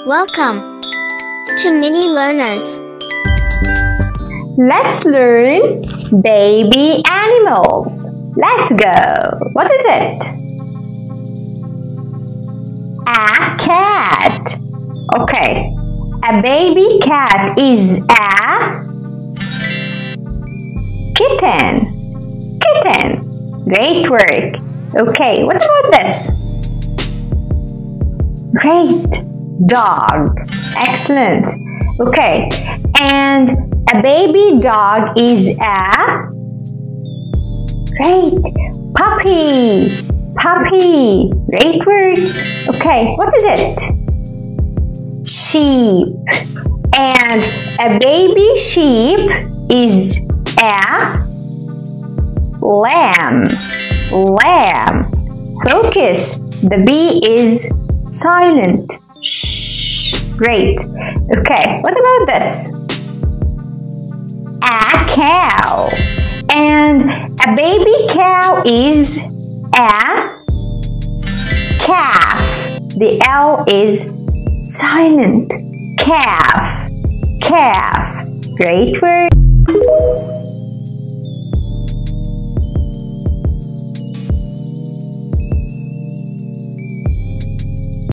Welcome to Mini Learners. Let's learn baby animals. Let's go. What is it? A cat. Okay. A baby cat is a kitten. Kitten. Great work. Okay, what about this? Great. Dog. Excellent. Okay, and a baby dog is a great puppy. Puppy. Great word. Okay, what is it? Sheep. And a baby sheep is a lamb. Lamb. Focus. The B is silent. Shh. Great. Okay, what about this? A cow. And a baby cow is a calf. The L is silent. Calf. Calf. Great word.